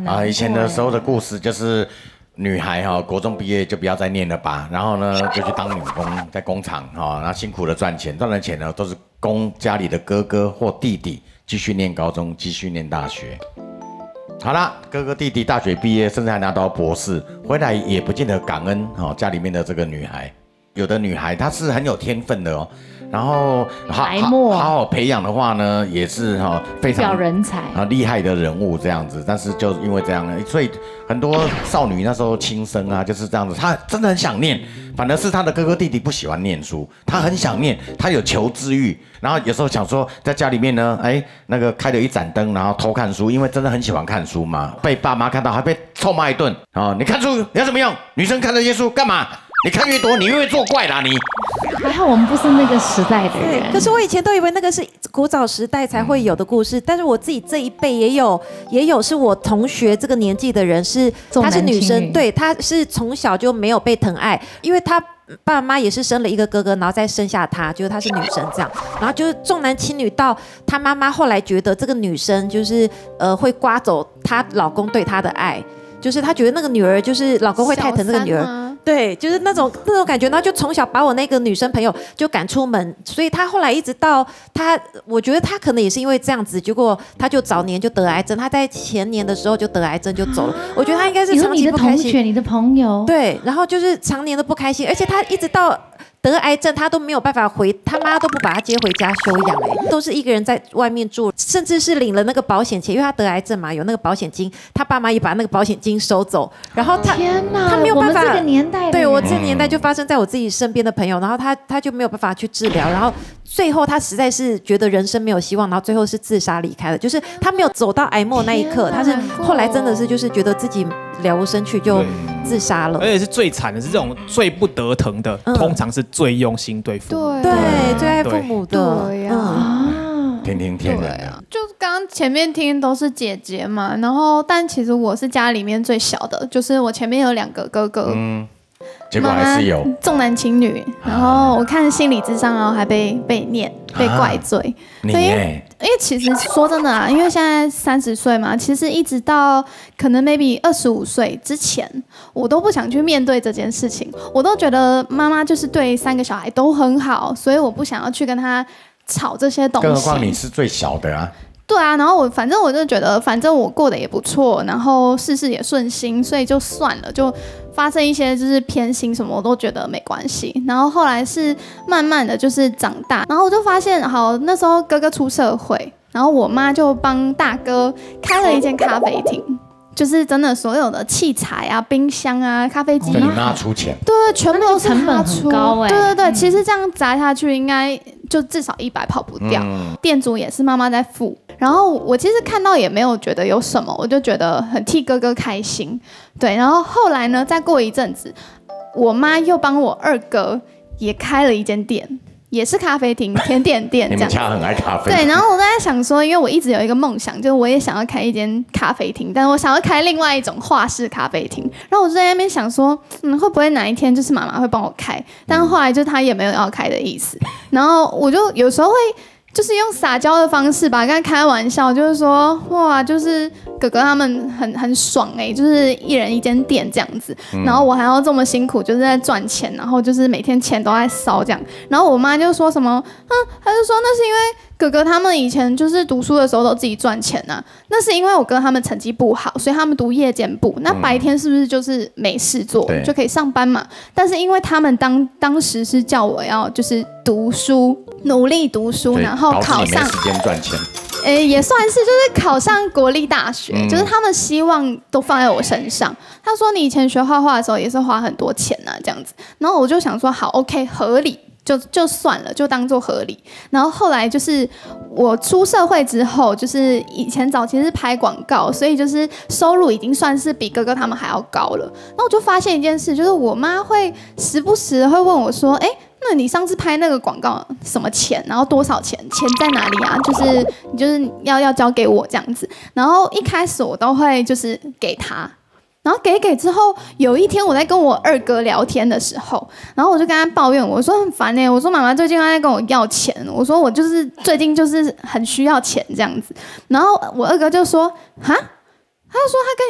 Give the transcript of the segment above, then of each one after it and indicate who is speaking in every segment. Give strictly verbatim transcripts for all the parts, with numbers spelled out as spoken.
Speaker 1: 啊，以前的时候的故事就是女孩哈、哦，国中毕业就不要再念了吧，然后呢就去当女工，在工厂哈、哦，然后辛苦的赚钱，赚的钱呢都是供家里的哥哥或弟弟继续念高中，继续念大学。好啦，哥哥弟弟大学毕业，甚至还拿到博士，回来也不见得感恩哦，家里面的这个女孩，有的女孩她是很有天分的哦。然后好好好好培养的话呢，也是哈、哦、非常
Speaker 2: 人才
Speaker 1: 啊厉害的人物这样子。但是就因为这样呢，所以很多少女那时候轻生啊，就是这样子。她真的很想念，反而是她的哥哥弟弟不喜欢念书，她很想念，她有求知欲。然后有时候想说，在家里面呢，哎，那个开了一盏灯，然后偷看书，因为真的很喜欢看书嘛，被爸妈看到还被臭骂一顿啊、哦！你看书有什么用？女生看这些书干嘛？你看越多，你越会作怪啦！你
Speaker 2: 还好我们不是那个时代的人。
Speaker 3: 可是我以前都以为那个是古早时代才会有的故事，但是我自己这一辈也有，也有是我同学这个年纪的人是，她是女生，对，她是从小就没有被疼爱，因为她爸妈也是生了一个哥哥，然后再生下她，就是她是女生这样，然后就是重男轻女到她妈妈后来觉得这个女生就是呃会刮走她老公对她的爱。就是她觉得那个女儿就是老公会太疼这个女儿，对，就是那种那种感觉，然后就从小把我那个女生朋友就赶出门，所以她后来一直到她，我觉得她可能也是因为这样子，结果她就早年就得癌症，她在前年的时候就得癌症就走了。我觉得她应该是长期不开心。
Speaker 2: 你的同学，你的朋友，
Speaker 3: 对，然后就是常年的不开心，而且她一直到得癌症，她都没有办法回，她妈都不把她接回家休养，哎，都是一个人在外面住，甚至是领了那个保险钱，因为她得癌症嘛，有那个保险金，她爸妈也把那个保险金收走，然后她
Speaker 2: 天哪，
Speaker 3: 她没有办法，
Speaker 2: 我们这个年代，
Speaker 3: 对我这个年代就发生在我自己身边的朋友，然后她她就没有办法去治疗，然后最后她实在是觉得人生没有希望，然后最后是自杀离开了，就是她没有走到癌末那一刻，她是后来真的是就是觉得自己了无生趣就自杀了，
Speaker 4: 而且是最惨的是这种最不得疼的，嗯、通常是最用心对父母，
Speaker 3: 对对，最爱父母的，
Speaker 5: 对呀、啊。
Speaker 1: 听听天人
Speaker 5: 啊，就刚刚前面听都是姐姐嘛，然后但其实我是家里面最小的，就是我前面有两个哥哥，嗯，
Speaker 1: 结果还是有
Speaker 5: 重男轻女，然后我看心理咨商，然后还被被念被怪罪，
Speaker 1: 啊、你耶。
Speaker 5: 因为其实说真的啊，因为现在三十岁嘛，其实一直到可能 maybe 二十五岁之前，我都不想去面对这件事情。我都觉得妈妈就是对三个小孩都很好，所以我不想要去跟他吵这些东西。
Speaker 1: 更何况你是最小的啊。
Speaker 5: 对啊，然后我反正我就觉得，反正我过得也不错，然后事事也顺心，所以就算了，就发生一些就是偏心什么，我都觉得没关系。然后后来是慢慢的就是长大，然后我就发现，好，那时候哥哥出社会，然后我妈就帮大哥开了一间咖啡厅。就是真的所有的器材啊、冰箱啊、咖啡机，
Speaker 1: 你妈出钱，
Speaker 5: 对，全部都是
Speaker 2: 成本很高哎、欸。
Speaker 5: 对对对，嗯、其实这样砸下去，应该就至少一百跑不掉。嗯、店主也是妈妈在付，然后我其实看到也没有觉得有什么，我就觉得很替哥哥开心。对，然后后来呢，再过一阵子，我妈又帮我二哥也开了一间店。也是咖啡厅、甜点店这样。
Speaker 1: 你们家很爱咖啡。
Speaker 5: 对，然后我在想说，因为我一直有一个梦想，就是我也想要开一间咖啡厅，但是我想要开另外一种华式咖啡厅。然后我就在那边想说，嗯，会不会哪一天就是妈妈会帮我开？但是后来就她也没有要开的意思。然后我就有时候会。就是用撒娇的方式吧，跟他开玩笑，就是说，哇，就是哥哥他们很很爽哎、欸，就是一人一间店这样子，嗯、然后我还要这么辛苦，就是在赚钱，然后就是每天钱都在烧这样，然后我妈就说什么，嗯，她就说那是因为哥哥他们以前就是读书的时候都自己赚钱呐、啊，那是因为我哥他们成绩不好，所以他们读夜间部，那白天是不是就是没事做、嗯、就可以上班嘛？但是因为他们当当时是叫我要就是读书，努力读书，然后考上，
Speaker 1: 没时间赚钱。
Speaker 5: 诶、欸，也算是就是考上国立大学、嗯，就是他们希望都放在我身上。他说你以前学画画的时候也是花很多钱啊，这样子。然后我就想说好 ，OK， 合理。就就算了，就当做合理。然后后来就是我出社会之后，就是以前早期是拍广告，所以就是收入已经算是比哥哥他们还要高了。然后我就发现一件事，就是我妈会时不时的会问我说：“哎，那你上次拍那个广告什么钱？然后多少钱？钱在哪里啊？就是你就是要要交给我这样子。”然后一开始我都会就是给他。然后给给之后，有一天我在跟我二哥聊天的时候，然后我就跟他抱怨，我说很烦哎，我说妈妈最近在跟我要钱，我说我就是最近就是很需要钱这样子。然后我二哥就说哈，他就说他跟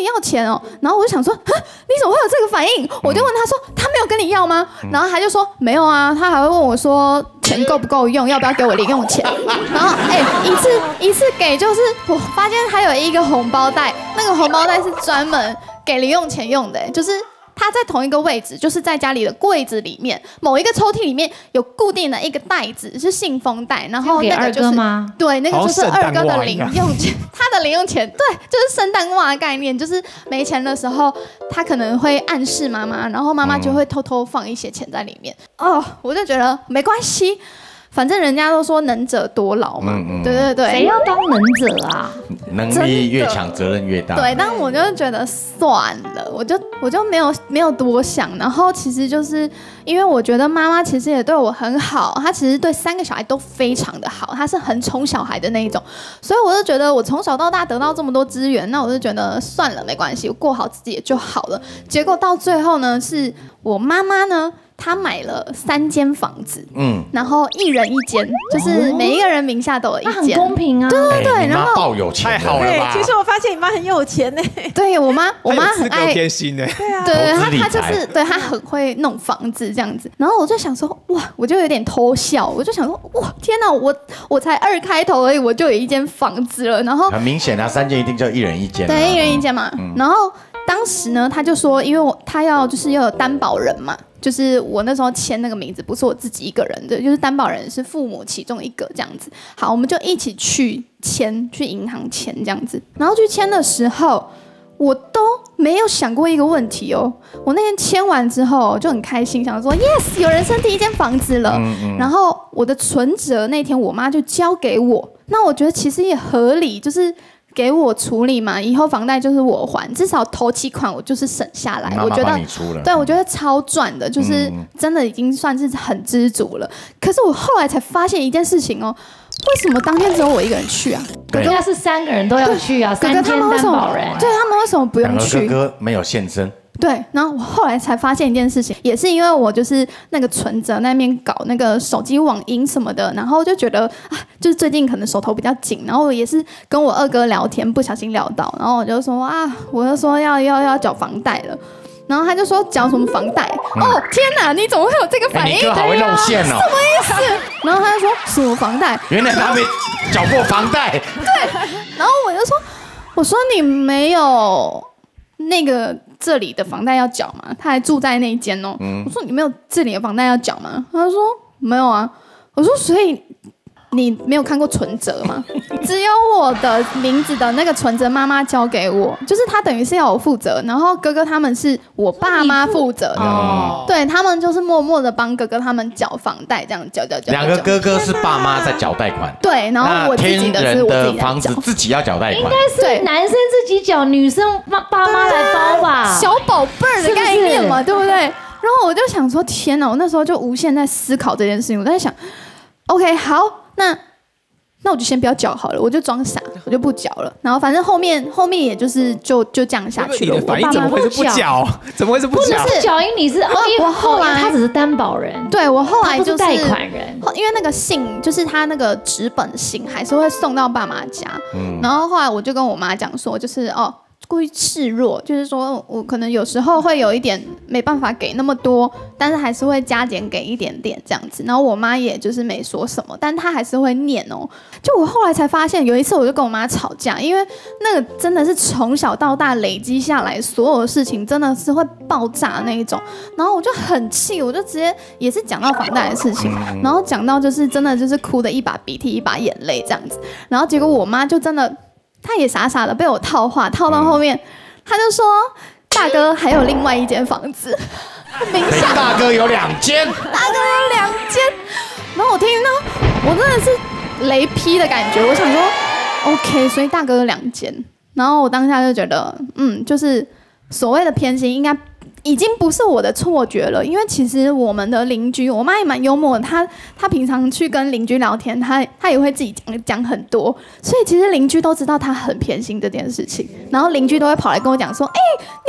Speaker 5: 你要钱哦。然后我就想说，你怎么会有这个反应？我就问他说，他没有跟你要吗？然后他就说没有啊，他还会问我说钱够不够用，要不要给我零用钱。然后哎、欸，一次一次给就是我发现还有一个红包袋，那个红包袋是专门给零用钱用的、欸，就是。它在同一个位置，就是在家里的柜子里面，某一个抽屉里面有固定的一个袋子，是信封袋，然后那个就是对，那个就是二哥的零用钱，他的零用钱，对，就是圣诞袜的概念，就是没钱的时候，他可能会暗示妈妈，然后妈妈就会偷偷放一些钱在里面。哦，我就觉得没关系。反正人家都说能者多劳嘛，嗯嗯对对对，
Speaker 2: 谁要当能者啊？
Speaker 1: 能力越强，责任越大。
Speaker 5: 对，但我就觉得算了，我就我就没有没有多想。然后其实就是因为我觉得妈妈其实也对我很好，她其实对三个小孩都非常的好，她是很宠小孩的那一种，所以我就觉得我从小到大得到这么多资源，那我就觉得算了，没关系，我过好自己也就好了。结果到最后呢，是我妈妈呢。他买了三间房子，嗯，然后一人一间，就是每一个人名下都有一间，
Speaker 2: 那很公平啊。
Speaker 5: 对对对，
Speaker 1: 然后爆有钱，
Speaker 4: 太好了吧？
Speaker 3: 其实我发现你妈很有钱呢。
Speaker 5: 对我妈，我妈很爱
Speaker 4: 偏心呢。
Speaker 3: 对啊，
Speaker 5: 对对，她她就是对她很会弄房子这样子。然后我就想说，哇，我就有点偷笑，我就想说，哇，天哪，我我才二开头而已，我就有一间房子了。然后
Speaker 1: 很明显啊，三间一定就一人一间。
Speaker 5: 对，一人一间嘛。嗯、然后当时呢，他就说，因为我他要就是要有担保人嘛。就是我那时候签那个名字不是我自己一个人的，就是担保人是父母其中一个这样子。好，我们就一起去签，去银行签这样子。然后去签的时候，我都没有想过一个问题哦。我那天签完之后就很开心，想说 yes， 有人生第一间房子了。嗯嗯然后我的存折那天我妈就交给我，那我觉得其实也合理，就是。给我处理嘛，以后房贷就是我还，至少头期款我就是省下来。
Speaker 1: 妈妈
Speaker 5: 我觉得，对，我觉得超赚的，就是真的已经算是很知足了。可是我后来才发现一件事情哦，为什么当天只有我一个人去啊？
Speaker 2: 哥哥是三个人都要去啊，三间担保人，
Speaker 5: 对他们为什么不用去？
Speaker 1: 两个哥哥没有现身。
Speaker 5: 对，然后我后来才发现一件事情，也是因为我就是那个存折那边搞那个手机网银什么的，然后就觉得啊，就是最近可能手头比较紧，然后我也是跟我二哥聊天，不小心聊到，然后我就说啊，我就说要要要缴房贷了，然后他就说缴什么房贷？嗯、哦天哪，你怎么会有这个反应？
Speaker 1: 欸、你哥好会露馅哦，
Speaker 5: 什么意思？然后他就说什么房贷？
Speaker 1: 原来他没缴过房贷。
Speaker 5: 对，然后我就说，我说你没有那个。这里的房贷要缴吗？他还住在那一间哦。嗯、我说你没有这里的房贷要缴吗？他说没有啊。我说所以你没有看过存折吗？只有我的名字的那个存折，妈妈交给我，就是他等于是要我负责，然后哥哥他们是我爸妈负责的，哦、对他们就是默默的帮哥哥他们缴房贷，这样缴缴缴。
Speaker 1: 两个哥哥是爸妈在缴贷款，
Speaker 5: 对，然后我自己的是我自己
Speaker 1: 房子自己要缴贷款，
Speaker 2: 应该是男生自己缴，女生爸爸妈来包吧，
Speaker 5: 小宝贝儿的概念嘛，是是对不对？然后我就想说，天哪！我那时候就无限在思考这件事情，我在想 ，OK， 好。那那我就先不要缴好了，我就装傻，我就不缴了。然后反正后面后面也就是就就这样下去了。
Speaker 4: 你的反应怎么会是不缴？怎么会是不缴？
Speaker 2: 不是缴，因为你是哦，
Speaker 5: 我后来
Speaker 2: 他只是担保人，
Speaker 5: 对我后来就是
Speaker 2: 贷款人，
Speaker 5: 因为那个信就是他那个纸本信还是会送到爸妈家。嗯，然后后来我就跟我妈讲说，就是哦。故意示弱，就是说我可能有时候会有一点没办法给那么多，但是还是会加减给一点点这样子。然后我妈也就是没说什么，但她还是会念哦。就我后来才发现，有一次我就跟我妈吵架，因为那个真的是从小到大累积下来，所有的事情真的是会爆炸那一种。然后我就很气，我就直接也是讲到房贷的事情，然后讲到就是真的就是哭的一把鼻涕一把眼泪这样子。然后结果我妈就真的。他也傻傻的被我套话，套到后面，他就说：“大哥还有另外一间房子，明显
Speaker 1: 大哥有两间，大
Speaker 5: 哥有两间。”然后我听到，我真的是雷劈的感觉。我想说 ，OK， 所以大哥有两间。然后我当下就觉得，嗯，就是所谓的偏心，应该已经不是我的错觉了，因为其实我们的邻居，我妈也蛮幽默的，她她平常去跟邻居聊天，她她也会自己讲讲很多，所以其实邻居都知道她很偏心这件事情，然后邻居都会跑来跟我讲说，哎、欸，你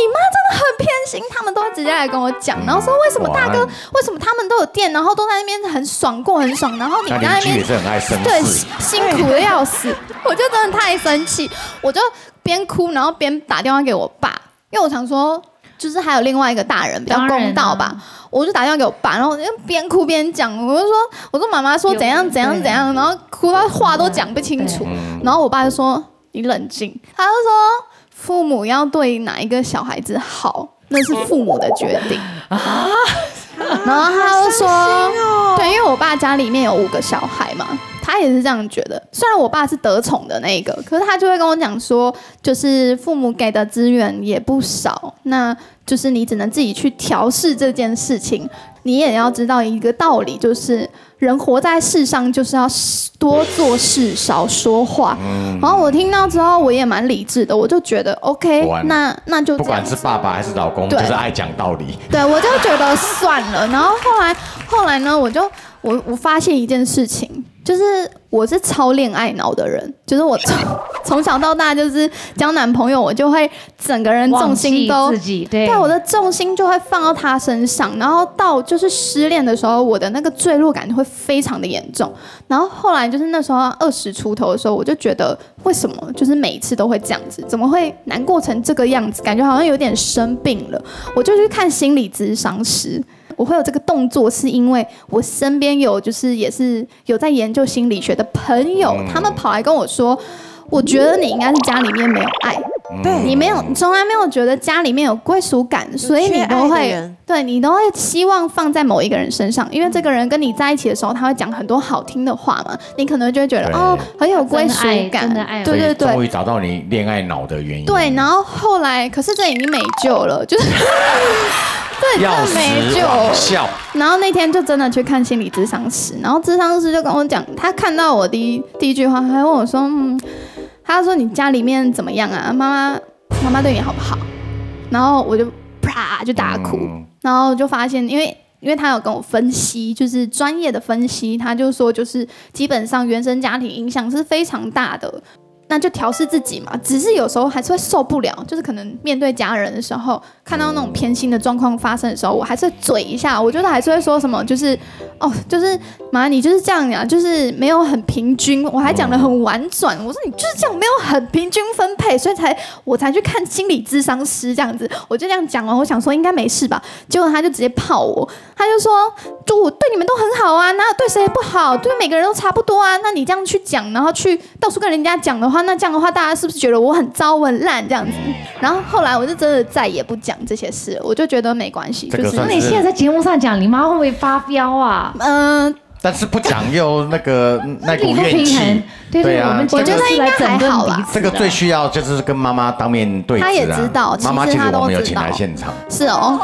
Speaker 5: 你妈真的很偏心，他们都会直接来跟我讲，然后说为什么大哥，为什么他们都有店，然后都在那边很爽过很爽，然后你在那边
Speaker 1: 也是很爱生气，
Speaker 5: 对，辛苦的要死，我就真的太生气，我就边哭然后边打电话给我爸，因为我想说就是还有另外一个大人比较公道吧。我就打电话给我爸，然后边哭边讲，我就说，我说妈妈说怎样怎样怎样，然后哭到话都讲不清楚，然后我爸就说你冷静，他就说父母要对哪一个小孩子好，那是父母的决定啊。然后他就说，对，因为我爸家里面有五个小孩嘛，他也是这样觉得。虽然我爸是得宠的那个，可是他就会跟我讲说，就是父母给的资源也不少，那就是你只能自己去调试这件事情。你也要知道一个道理，就是人活在世上就是要多做事少说话。嗯、然后我听到之后，我也蛮理智的，我就觉得 OK， 那那就
Speaker 1: 不管是爸爸还是老公，就是爱讲道理。
Speaker 5: 对，我就觉得算了。然后后来后来呢，我就我我发现一件事情。就是我是超恋爱脑的人，就是我从从小到大就是交男朋友，我就会整个人重心都
Speaker 2: 自己对，
Speaker 5: 对我的重心就会放到他身上，然后到就是失恋的时候，我的那个坠落感会非常的严重。然后后来就是那时候二十出头的时候，我就觉得为什么就是每一次都会这样子，怎么会难过成这个样子？感觉好像有点生病了。我就去看心理咨商师。我会有这个动作，是因为我身边有就是也是有在研究心理学的朋友，他们跑来跟我说，我觉得你应该是家里面没有爱，对你没有，你从来没有觉得家里面有归属感，所以你都会对你都会希望放在某一个人身上，因为这个人跟你在一起的时候，他会讲很多好听的话嘛，你可能就会觉得哦很有归属感，
Speaker 2: 真的爱，
Speaker 5: 对对对，
Speaker 1: 终于找到你恋爱脑的原因。
Speaker 5: 对，然后后来可是这已经没救了，就是。对，真的没救。然后那天就真的去看心理咨商师，然后咨商师就跟我讲，他看到我第一第一句话，他还问我说，嗯，他说你家里面怎么样啊？妈妈妈妈对你好不好？然后我就啪就大哭，嗯、然后就发现，因为因为他有跟我分析，就是专业的分析，他就说就是基本上原生家庭影响是非常大的。那就调试自己嘛，只是有时候还是会受不了，就是可能面对家人的时候，看到那种偏心的状况发生的时候，我还是会嘴一下，我觉得还是会说什么，就是哦，就是妈，你就是这样呀，就是没有很平均，我还讲得很婉转，我说你就是这样没有很平均分配，所以才我才去看心理咨商师这样子，我就这样讲完，我想说应该没事吧，结果他就直接泡我，他就说，就我对你们都很好啊，哪有对谁不好，对每个人都差不多啊，那你这样去讲，然后去到处跟人家讲的话。那这样的话，大家是不是觉得我很糟、我很烂这样子？然后后来我就真的再也不讲这些事，我就觉得没关系。就是
Speaker 2: 那你现在在节目上讲，你妈会不会发飙啊？
Speaker 5: 嗯、呃，
Speaker 1: 但是不讲又那个那股怨气，
Speaker 2: 对对啊，
Speaker 5: 我觉得应该还好啦。
Speaker 1: 这个最需要就是跟妈妈当面对质啊。
Speaker 5: 她也知道，
Speaker 1: 妈妈其实我们有请来现场。
Speaker 5: 是哦。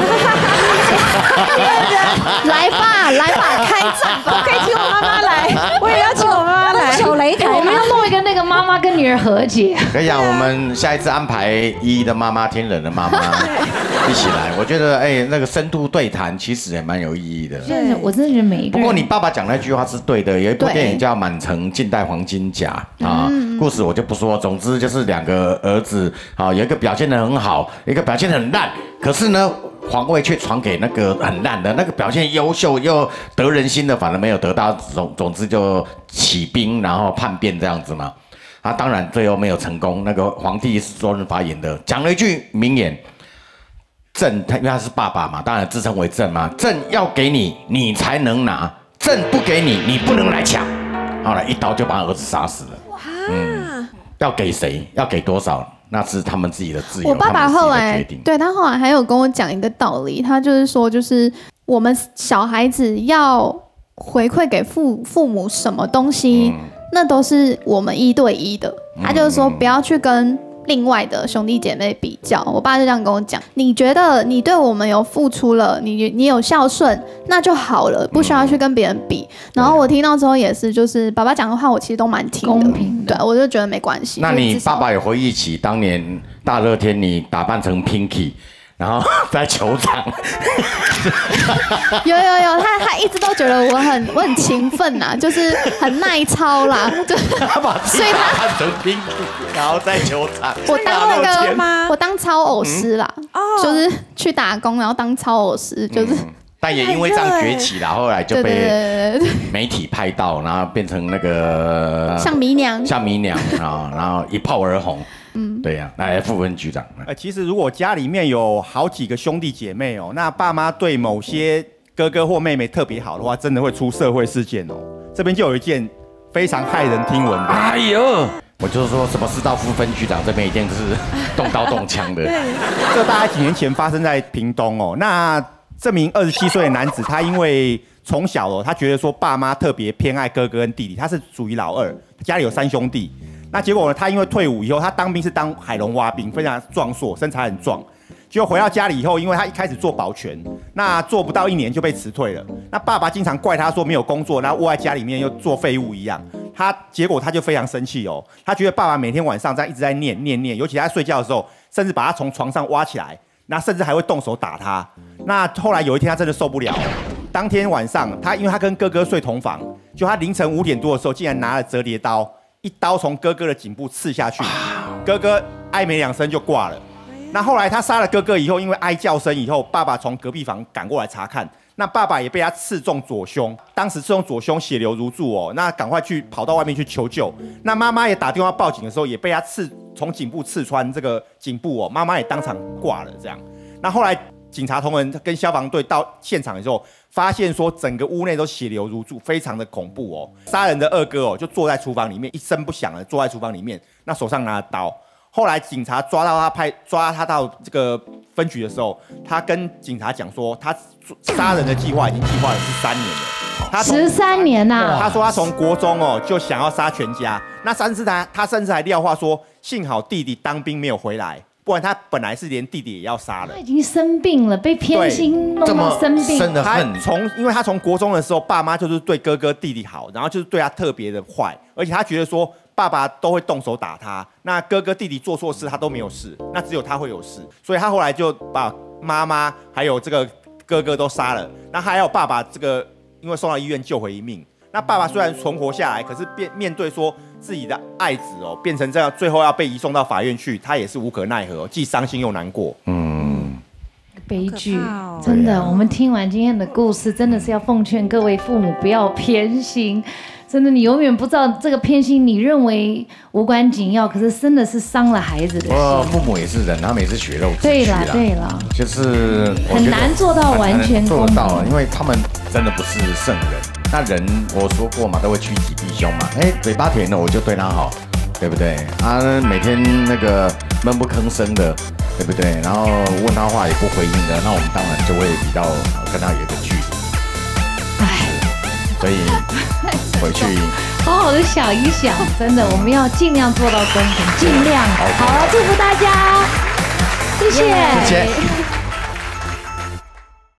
Speaker 5: 来吧，来吧，开战吧！
Speaker 3: 可以请我妈妈来，我也要请我妈妈来。小擂台，
Speaker 2: 我们要弄一个那个妈妈跟女儿和解。
Speaker 1: 可以啊，我们下一次安排依依的妈妈、天人的妈妈一起来。我觉得哎，那个深度对谈其实也蛮有意义的。
Speaker 2: 对，我真的觉得每一个。
Speaker 1: 不过你爸爸讲那句话是对的，有一部电影叫《满城尽带黄金甲》啊，故事我就不说。总之就是两个儿子啊，有一个表现得很好，一个表现得很烂，可是呢。皇位却传给那个很烂的，那个表现优秀又得人心的，反而没有得到。总总之就起兵，然后叛变这样子嘛。啊，当然最后没有成功。那个皇帝是周润发演的，讲了一句名言：朕他因为他是爸爸嘛，当然自称为朕嘛。朕要给你，你才能拿；朕不给你，你不能来抢。好了，一刀就把儿子杀死了。嗯，要给谁？要给多少？那是他们自己的自由，
Speaker 5: 我爸爸后来对他后来还有跟我讲一个道理，他就是说，就是我们小孩子要回馈给父父母什么东西，嗯、那都是我们一对一的。他就是说，不要去跟另外的兄弟姐妹比较。我爸就这样跟我讲，你觉得你对我们有付出了，你你有孝顺，那就好了，不需要去跟别人比。嗯、然后我听到之后也是，就是爸爸讲的话，我其实都蛮听的，
Speaker 2: 公平的，
Speaker 5: 对，我就觉得没关系。
Speaker 1: 那你爸爸有回忆起当年大热天你打扮成 Pinky， 然后在球场。
Speaker 5: 有有有，他他一直都觉得我很我很勤奋呐，就是很耐操啦，就
Speaker 1: 他把自己看成拼图，然后在球场。
Speaker 5: 我当那个我当操偶师啦，嗯、就是去打工，然后当操偶师，就是。嗯
Speaker 1: 但也因为这样崛起了，后来就被媒体拍到，然后变成那个
Speaker 5: 像迷娘，
Speaker 1: 像迷娘啊，然后一炮而红。嗯，对呀、啊，来副分局长。
Speaker 6: 呃，其实如果家里面有好几个兄弟姐妹哦，那爸妈对某些哥哥或妹妹特别好的话，真的会出社会事件哦。这边就有一件非常骇人听闻的。
Speaker 1: 哎呦！我就是说什么事到副分局长这边一定是动刀动枪的。
Speaker 6: 这大概几年前发生在屏东哦，那。这名二十七岁的男子，他因为从小哦，他觉得说爸妈特别偏爱哥哥跟弟弟，他是属于老二，家里有三兄弟。那结果呢，他因为退伍以后，他当兵是当海龙蛙兵，非常壮硕，身材很壮。结果回到家里以后，因为他一开始做保全，那做不到一年就被辞退了。那爸爸经常怪他说没有工作，然后窝在家里面又做废物一样。他结果他就非常生气哦，他觉得爸爸每天晚上在一直在念念念，尤其他睡觉的时候，甚至把他从床上挖起来。那甚至还会动手打他。那后来有一天他真的受不了，当天晚上他因为他跟哥哥睡同房，就他凌晨五点多的时候，竟然拿了折叠刀，一刀从哥哥的颈部刺下去，哥哥哀没两声就挂了。那后来他杀了哥哥以后，因为哀叫声以后，爸爸从隔壁房赶过来查看，那爸爸也被他刺中左胸，当时刺中左胸血流如注哦，那赶快去跑到外面去求救。那妈妈也打电话报警的时候，也被他刺从颈部刺穿这个颈部哦，妈妈也当场挂了这样。那后来警察同仁跟消防队到现场的时候，发现说整个屋内都血流如注，非常的恐怖哦。杀人的二哥哦，就坐在厨房里面，一声不响的坐在厨房里面，那手上拿着刀。后来警察抓到他派抓他到这个分局的时候，他跟警察讲说，他杀人的计划已经计划了十三年了。他
Speaker 2: 十三年呐、啊！
Speaker 6: 他说他从国中哦就想要杀全家，那甚至他他甚至还撂话说，幸好弟弟当兵没有回来，不然他本来是连弟弟也要杀了。
Speaker 2: 他已经生病了，被偏心弄到生病。
Speaker 1: 深的恨。
Speaker 6: 他从因为他从国中的时候，爸妈就是对哥哥弟弟好，然后就是对他特别的坏，而且他觉得说。爸爸都会动手打他，那哥哥弟弟做错事他都没有事，那只有他会有事，所以他后来就把妈妈还有这个哥哥都杀了，那还有爸爸这个因为送到医院救回一命。那爸爸虽然存活下来，可是面面对说自己的爱子哦变成这样，最后要被移送到法院去，他也是无可奈何、哦，既伤心又难过。嗯，
Speaker 2: 悲剧，哦、真的，我们听完今天的故事，真的是要奉劝各位父母不要偏心。真的，你永远不知道这个偏心，你认为无关紧要，可是真的是伤了孩子的心。
Speaker 1: 哦，父母也是人，他们也是血肉之躯啦。
Speaker 2: 对啦，对啦，
Speaker 1: 就是
Speaker 2: 很难做到完全
Speaker 1: 做到，因为他们真的不是圣人。那人我说过嘛，都会趋吉避凶嘛。哎，嘴巴甜的我就对他好，对不对？啊，每天那个闷不吭声的，对不对？然后问他话也不回应的，那我们当然就会比较跟他有一个距离。唉，所以。回去
Speaker 2: 好好的想一想，真的，我们要尽量做到公平，尽量。好了，祝福大家，谢谢。
Speaker 1: 谢谢。